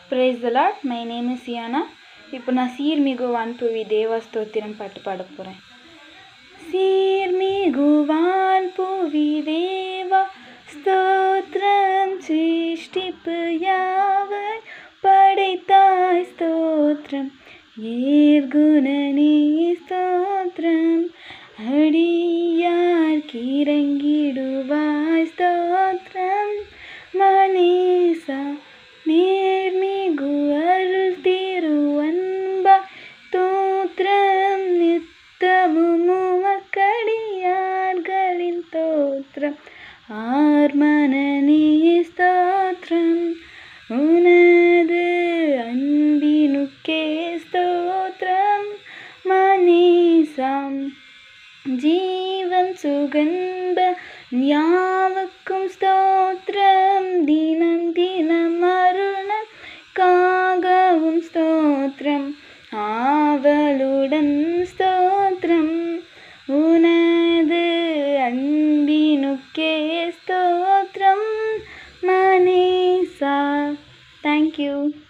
Praise the Lord. My name is Yana. இப்போ நான் சீர்மிகு வான்புவி தேவ ஸ்தோத்திரம் பாட்டு பாட போகிறேன். சீர்மிகு வான்புவி தேவா ஸ்தோத்திரம் சிருஷ்டிப்பு யாவை படைத்தாய் ஸ்தோத்திரம் ஏர்குணனே ஸ்தோத்திரம் அடியார்க்கு இறங்கிடுவாய் ஸ்தோத்திரம் மனேசா நேர்மிகு அருள் திருவன்பா தோத்திரம் நித்தமும் உமக்கடியார்களின் தோத்திரம் ஆர்மனனே ஸ்தோத்திரம் உனது அன்பினுக்கே ஸ்தோத்திரம் மனேசாம் ஜீவன் சுகன்ப யாவுக்கும் ஸ்தோத்திரம் தினம் தினம் அருணக்காகவும் ஸ்தோத்திரம் ஆவலுடன் ஸ்தோத்திரம் உனது அன்பினுக்கே ஸ்தோத்திரம் மனேசா. தேங்க்யூ.